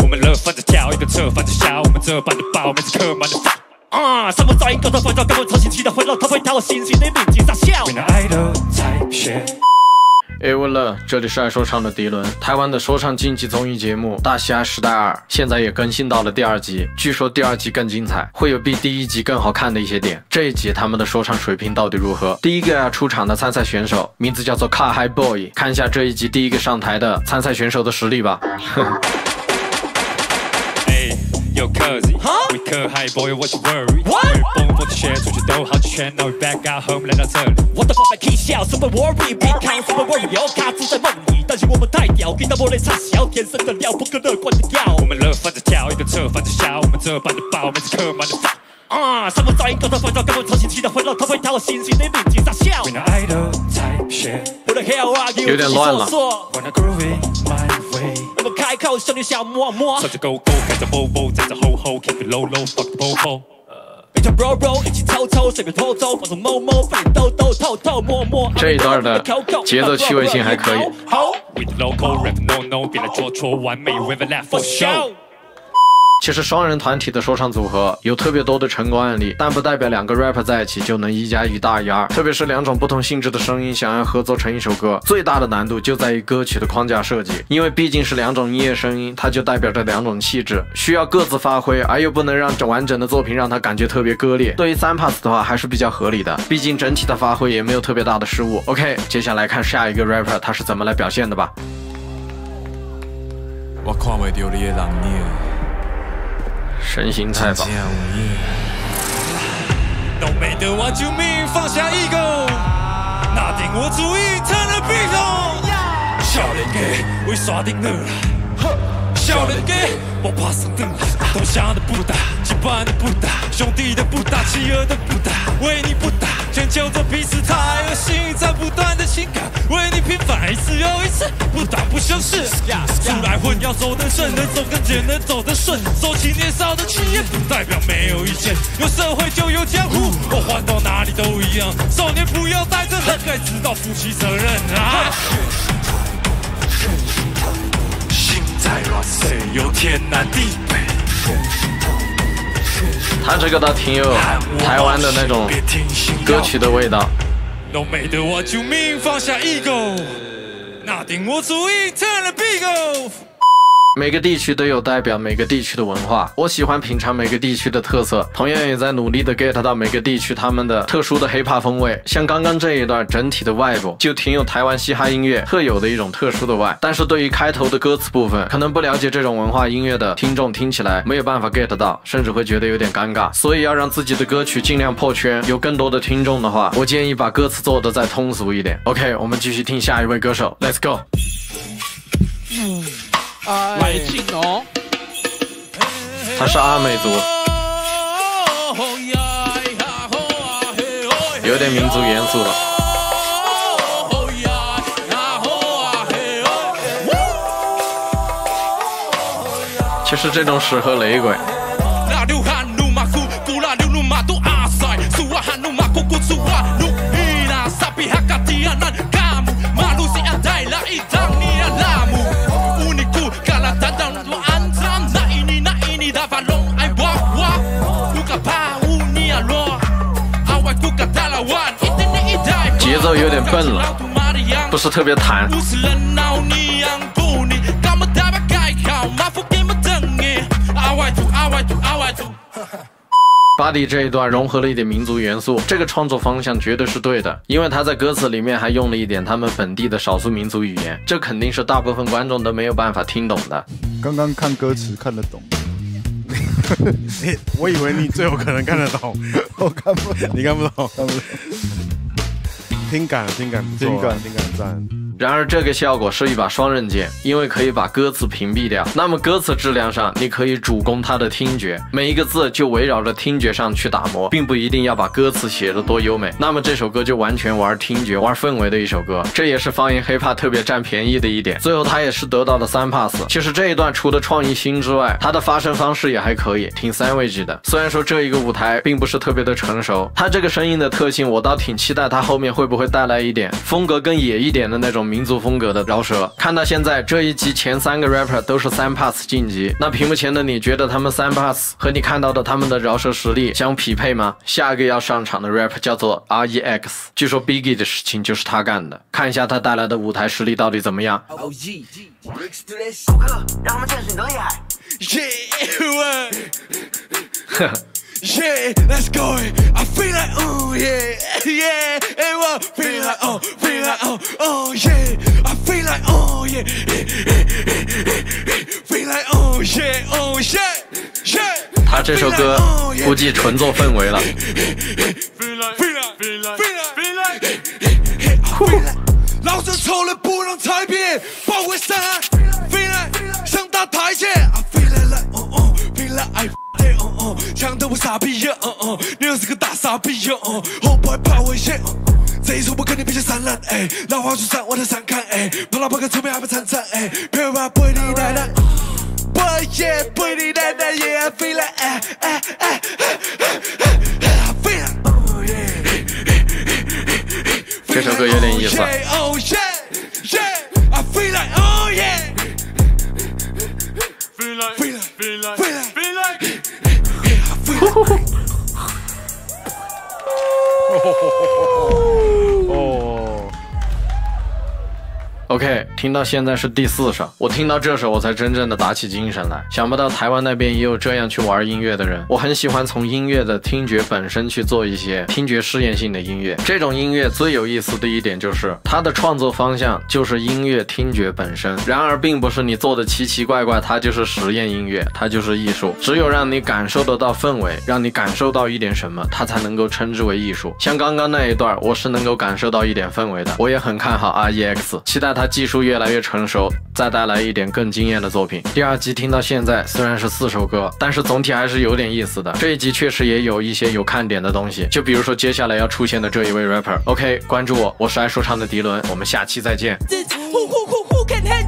我们乐翻着跳，一个侧翻着笑，我们这般的爆，每次刻满的什么噪音搞到烦躁，根本超新奇的混乱，它会讨我心情的敏捷傻笑。为了爱的才学。 我乐，这里是爱说唱的迪伦。台湾的说唱竞技综艺节目《大嘻哈时代2》现在也更新到了第2集，据说第2集更精彩，会有比第1集更好看的一些点。这一集他们的说唱水平到底如何？第一个要出场的参赛选手名字叫做 Car High Boy， 看一下这一集第一个上台的参赛选手的实力吧。 Yo, cuzzy, we cut high boy, what you worry? What? 蹦蹦的血出去都好几圈 ，Now we back out home 来到这里。我的 pop key 笑 ，Super worry，Big count Super worry， 有卡住在梦里，担心我们太屌，听到我泪差小，天生的料不可乐观的药。我们乐翻着跳，一个侧翻着笑，我们这般的爆，每次刻满的什么噪音搞到烦躁，根本超新奇的混乱，它会讨我心情的敏捷傻笑。为了爱的才学，我的 hell are you？ 有点乱了。 Wanna groovy my way？ 我们开口，兄弟小摸摸，穿着勾勾，开着 Volvo， 站着 ho ho，keep it low low，fuck the popo。别叫 bro bro， 一起抽抽，随便偷偷，放纵某某，被兜兜透透摸摸。 这一段的节奏趣味性还可以。 With local rap no no， 别来戳戳，完美 river laugh for show。 其实双人团体的说唱组合有特别多的成功案例，但不代表2个 rapper 在一起就能1加1大于2。特别是2种不同性质的声音想要合作成一首歌，最大的难度就在于歌曲的框架设计，因为毕竟是2种音乐声音，它就代表着2种气质，需要各自发挥，而又不能让完整的作品让它感觉特别割裂。对于3 pass 的话还是比较合理的，毕竟整体的发挥也没有特别大的失误。OK， 接下来看下一个 rapper 他是怎么来表现的吧。 我看不到你的人影。 神行太保， 都没得我救命，放下 ego， 拿定我主意，成了逼头。少年家，为耍定了啦。少年家，我爬上凳了，投降的不打，羁绊的不打，兄弟的不打，企鹅的不打，为你不打，全球这彼此太恶心，在不断的情感，为你平反一次又一次，不打不相识。出来混要走得顺，能走更远，能走得顺，收起年少的气焰，不代表没有意见。有社会就有江湖，我换到哪里都一样。少年不要带着恨，该知道负起责任啊！在乱谁有天南地北？ 他这个倒挺有台湾的那种歌曲的味道。 都没得我救命，放下 ego， 拿定我主意，成了 bigo。 每个地区都有代表每个地区的文化，我喜欢品尝每个地区的特色，同样也在努力的 get 到每个地区他们的特殊的hiphop风味。像刚刚这一段整体的 vibe 就挺有台湾嘻哈音乐特有的一种特殊的 vibe， 但是对于开头的歌词部分，可能不了解这种文化音乐的听众听起来没有办法 get 到，甚至会觉得有点尴尬。所以要让自己的歌曲尽量破圈，有更多的听众的话，我建议把歌词做得再通俗一点。 OK， 我们继续听下一位歌手 Let's go。 来劲哦！ 他是阿美族，有点民族元素了。其实这种适合雷鬼。节奏有点笨了，不是特别弹。Buddy 这一段融合了一点民族元素，这个创作方向绝对是对的，因为他在歌词里面还用了一点他们本地的少数民族语言，这肯定是大部分观众都没有办法听懂的。 刚刚看歌词看得懂。我以为你最有可能看得懂，我看不懂，你看不懂，看不懂。听感不错，听感赞。 然而这个效果是一把双刃剑，因为可以把歌词屏蔽掉，那么歌词质量上你可以主攻它的听觉，每一个字就围绕着听觉上去打磨，并不一定要把歌词写得多优美，那么这首歌就完全玩听觉玩氛围的一首歌，这也是方言hiphop特别占便宜的一点。最后他也是得到了3 pass。 其实这一段除了创意新之外，他的发声方式也还可以，挺 savage 的。虽然说这一个舞台并不是特别的成熟，他这个声音的特性我倒挺期待他后面会不会带来一点风格更野一点的那种民族风格的饶舌。看到现在这一集前3个 rapper 都是3 pass 晋级，那屏幕前的你觉得他们3 pass 和你看到的他们的饶舌实力相匹配吗？下一个要上场的 rapper 叫做 REX， 据说 Biggie 的事情就是他干的，看一下他带来的舞台实力到底怎么样。 顾客让他们见识你的厉害。 Yeah, let's go. I feel like, oh yeah, yeah. I feel like, oh yeah. I feel like, oh yeah, feel like, oh yeah, oh yeah, yeah. 他这首歌估计纯做氛围了。 老子抽了不让踩扁，包围上岸 ，feel like 上大台阶 ，I feel like, feel like I。强的我傻逼呀，你又是个大傻逼呀，后不害怕危险，这一次我跟你比较散烂，哎，老话说上我的山看，哎，跑到半个出面还不惨惨，哎，别把不你奶奶，不也不你奶奶也 I feel like， I feel like， 这首歌有点意思。 Oh yeah, yeah, I feel like, oh yeah, feel like, feel like, feel like, feel like。 OK， 听到现在是第4首，我听到这首我才真正的打起精神来。想不到台湾那边也有这样去玩音乐的人。我很喜欢从音乐的听觉本身去做一些听觉试验性的音乐。这种音乐最有意思的一点就是它的创作方向就是音乐听觉本身，然而并不是你做的奇奇怪怪，它就是实验音乐，它就是艺术。只有让你感受得到氛围，让你感受到一点什么，它才能够称之为艺术。像刚刚那一段，我是能够感受到一点氛围的。我也很看好 REX， 期待他技术越来越成熟，再带来一点更惊艳的作品。第2集听到现在虽然是4首歌，但是总体还是有点意思的。这一集确实也有一些有看点的东西，就比如说接下来要出现的这一位 rapper。OK， 关注我，我是爱说唱的迪伦，我们下期再见。 Who can handle